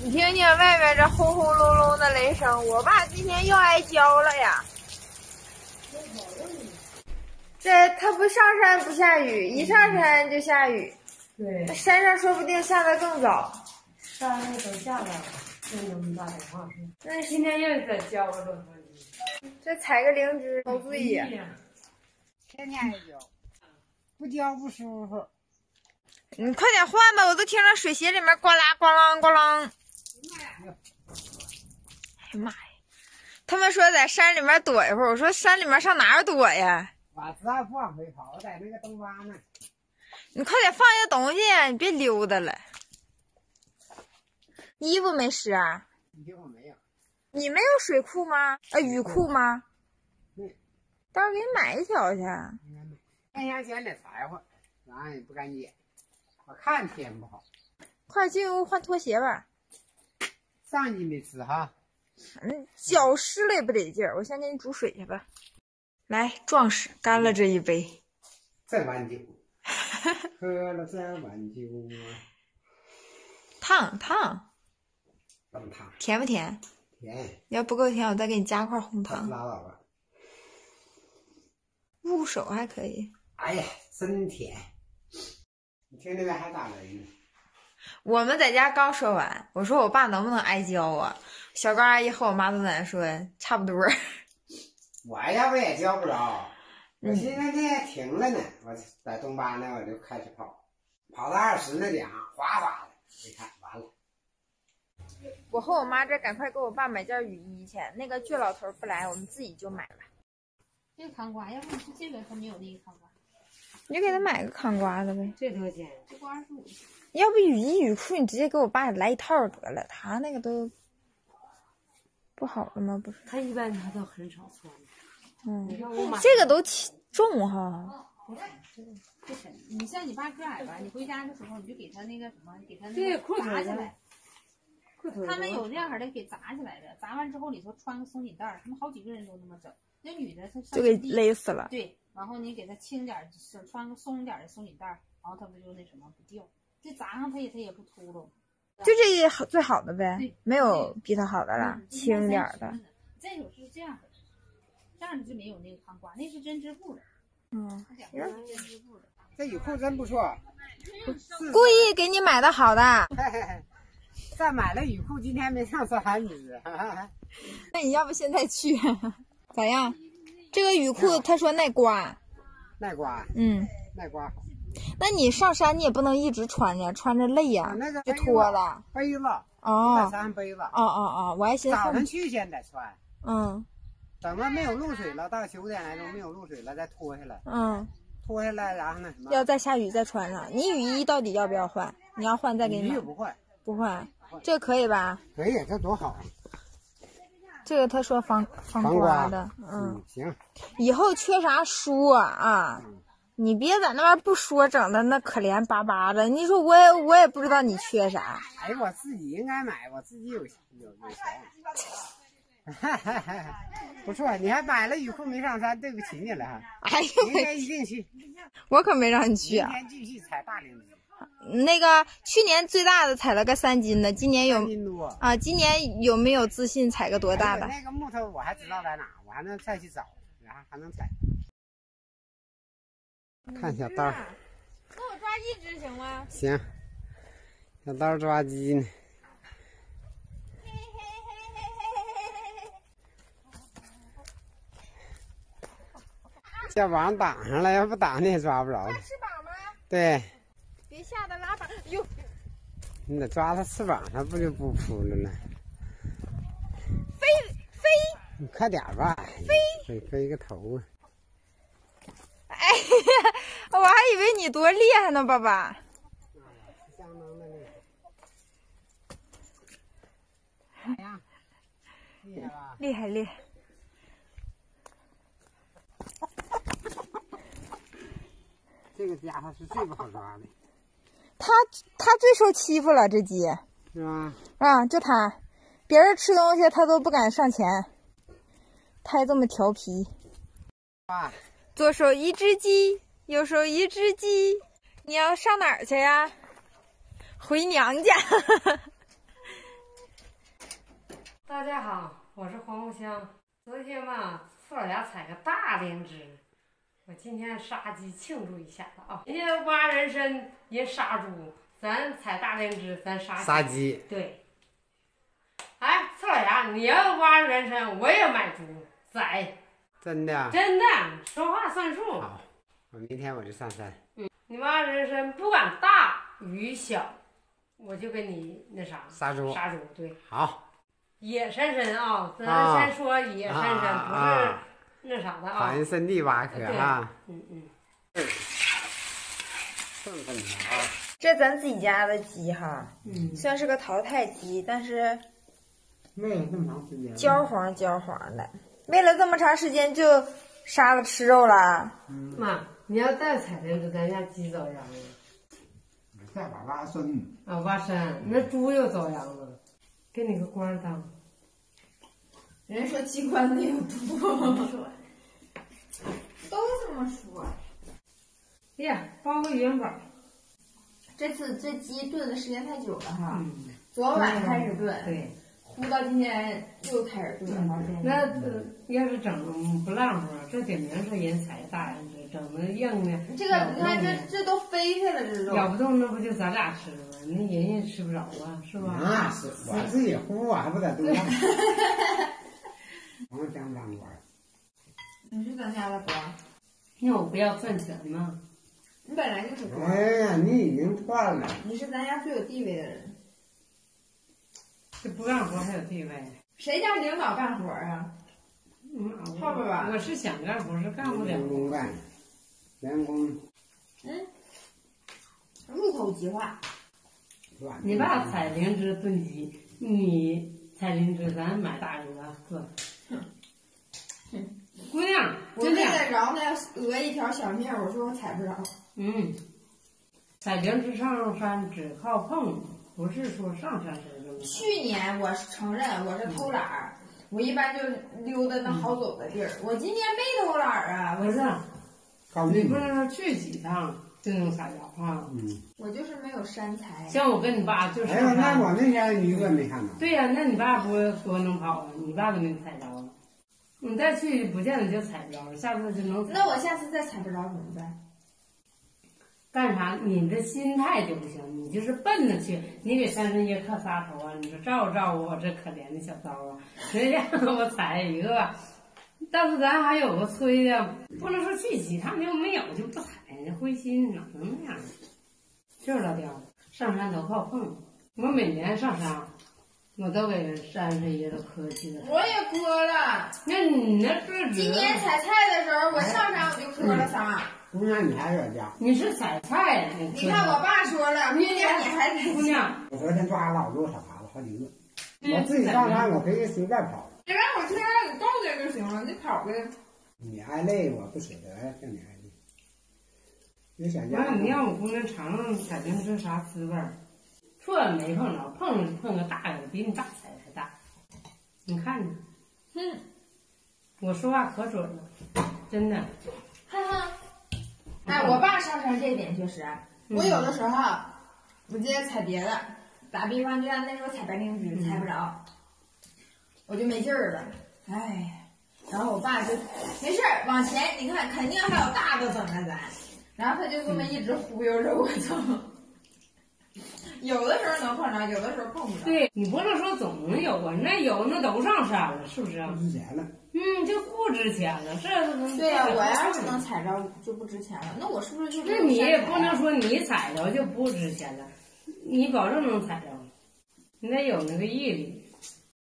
你听听外面这轰轰隆隆的雷声，我爸今天又挨浇了呀。这他不上山不下雨，一上山就下雨。 对， 山上说不定下得更早。 山上都下来了，这那么大的话是。 那今天又在浇了， 这采个灵芝遭罪呀！ 天天挨浇，不浇不舒服。 你快点换吧，我都听着水鞋里面呱啦呱啷呱啷。哎呀妈呀！他们说在山里面躲一会儿，我说山里面上哪儿躲呀？ 我知道不往回跑，我在那个东洼呢。 你快点放下东西呀，你别溜达了。衣服没湿啊？ 衣服没有。 你没有水裤吗？雨裤吗？ 对。 到时候给你买一条去。 天天捡点柴火，咱也不敢捡。我看天不好。 快进屋换拖鞋吧。 上季没吃哈。 脚湿了也不得劲儿，我先给你煮水去吧。来，壮士，干了这一杯。 这碗酒，喝了这碗酒啊。 烫烫。 冷烫。 甜不甜？ 甜。 要不够甜，我再给你加块红糖。 拉倒吧。 入手还可以。 哎呀，真甜！你听那边还打雷呢。 我们在家刚说完，我说我爸能不能挨浇啊？小高阿姨和我妈都在那说差不多。 我要不也浇不着，我现在这停了呢。我在东巴呢，我就开始跑，跑到20那点哗哗的，一看完了。 我和我妈这赶快给我爸买件雨衣去，那个倔老头不来，我们自己就买了。 这个扛瓜，要不你是这个，他没有那个扛瓜， 你就给他买个扛瓜的呗。 这多少钱？这瓜25。 要不雨衣雨裤你直接给我爸来一套得了，他那个都不好了吗？不是， 他一般他都很少穿。你看我买这个都重哈。 不沉。你像你爸个矮吧，你回家的时候你就给他那个什么，给他那个砸起来。他们有这样式的给砸起来的，砸完之后里头穿个松紧带，他们好几个人都那么整。那女的她就给勒死了。 对，然后你给她轻点，穿个松点的松紧带，然后她不就那什么不掉。这砸上它也不秃噜， 就这最好的呗，没有比它好的了，轻点的。 再有是这样的，这样的就没有那个扛瓜，那是针织布的。 这雨裤真不错， 故意给你买的好的。 再买了雨裤，今天没上山你是？ 那你要不现在去？咋样？这个雨裤他说耐刮。 耐刮。耐刮好。 那你上山你也不能一直穿着，穿着累呀， 那个就脱了。 背子哦， 在山上背子。 我还寻思早晨去先得穿。等到没有露水了，到9点来钟没有露水了再脱下来。脱下来然后那什么？ 要再下雨再穿上。你雨衣到底要不要换？你要换再给你买。 雨衣不换。 不换，这个可以吧？ 可以，这多好。 这个他说防刮的。 行。 以后缺啥说啊？你别在那边不说，整的那可怜巴巴的。你说我也不知道你缺啥。 哎，我自己应该买，我自己有钱。不错，你还买了雨裤没上山，对不起你了哈。 哎呦， 明天一定去。 我可没让你去啊。 明天继续采大灵芝。 那个去年最大的采了个3斤的，今年有 3斤多啊？今年有没有自信采个多大的？ 那个木头我还知道在哪，我还能再去找，然后还能采。看小刀， 那我抓一只行吗？ 行，小刀抓鸡呢。这网挡上了，要不挡你也抓不着。 翅膀吗？ 对。 别吓得拉粑。哟， 你得抓它翅膀上，不就不扑了呢？ 飞！ 你快点吧！飞个头啊！ 哎呀，我还以为你多厉害呢，爸爸。 相当的厉害。厉害吧？ 厉害厉害。 这个家伙是最不好抓的。 他最受欺负了，这鸡。 是吧？ 就他，别人吃东西他都不敢上前，他还这么调皮。左手一只鸡，右手一只鸡，你要上哪儿去呀？回娘家。 老家采个大灵芝。我今天杀鸡庆祝一下子啊！人家挖人参，人杀猪，咱采大灵芝，咱杀鸡。 对。哎，臭老家，你要挖人参，我也买猪宰。 真的？ 真的，说话算数。 好，我明天我就上山。 你挖人参，不管大与小，我就给你那啥杀猪。 对。 好。 野参啊，咱先说野参，不是那啥的啊。 好人参地挖可啊。 这咱自己家的鸡哈，算是个淘汰鸡，但是喂了这么长时间， 焦黄的，喂了这么长时间就杀了吃肉了。 妈，你要再采灵芝，咱家鸡遭殃了。 再把挖参啊，挖参，那猪又遭殃了。给你个官当。 人家说鸡冠子有毒，都这么说。 哎呀，包个元宝。 这次这鸡炖的时间太久了哈，昨晚开始炖， 对， 呼到今天又开始炖了。 那要是整不烂乎，这点名是人采大灵芝，整的硬的。 这个你看，这都飞下来这肉。 咬不动，那不就咱俩吃了吗？那人家吃不着啊，是吧？ 那是我自己呼，我还不得多。我们当官。 你是咱家的官？ 那我不要赚钱吗？ 你本来就是官。 哎呀，你已经断了。 你是咱家最有地位的人。 这不干活还有地位？ 谁家领导干活啊？后边吧。 我是想干活，是干不了。 员工干，员工。 入口即化。 你爸采灵芝炖鸡，你采灵芝，咱买大鱼了，哥。姑娘， 我为了饶那鹅一条小命，我说我采不着。 采灵芝上山只靠碰，不是说上山谁就能。 去年我承认我是偷懒儿，我一般就溜达那好走的地儿。我今年没偷懒儿啊， 不是，你不是说去几趟就能采着啊？ 我就是没有山财。 像我跟你爸就是。 哎呦，那我那天一个没看到。 对呀，那你爸不多能跑啊？你爸都没采着。你再去不见得就采不着，下次就能采。 那我下次再采不着怎么办？ 干啥？你这心态就不行，你就是奔着去。你给山参爷磕仨头啊！你说照顾照顾我这可怜的小刀啊！谁让我采一个？但是咱还有个催的，不能说去几趟就没有就不采，灰心哪能那样？就是老刁，上山都靠碰。我每年上山。我都给山参爷都磕去了。 我也磕了。 那你那是今年采菜的时候，我上山我就磕了仨。 姑娘，你还惹家？ 你是采菜， 你看我爸说了，姑娘你还得。 姑娘， 我昨天抓老多小耙子，好几个。我自己上山，我可以随便跑。 别让我听让你动静就行了，你跑呗。 你挨累，我不舍得让你挨累。你想家？ 你让我姑娘尝尝采灵芝啥滋味儿。错了没碰着，碰个大的，比你大采还大。你看你，我说话可准了，真的。 哈哈。哎，我爸上山这一点确实，我有的时候，我今天采别的，打比方就像那时候采白灵芝，采不着，我就没劲儿了，哎，然后我爸就没事儿往前，你看肯定还有大的等着咱，然后他就这么一直忽悠着我走。有的时候能碰着，有的时候碰不着。 对你不能说总能有啊，那有那都上山了，是不是？ 不值钱了。 就不值钱了，这能。 对呀，我要是能采着就不值钱了，那我是不是就？ 那你也不能说你采着就不值钱了，你保证能采着，你得有那个毅力。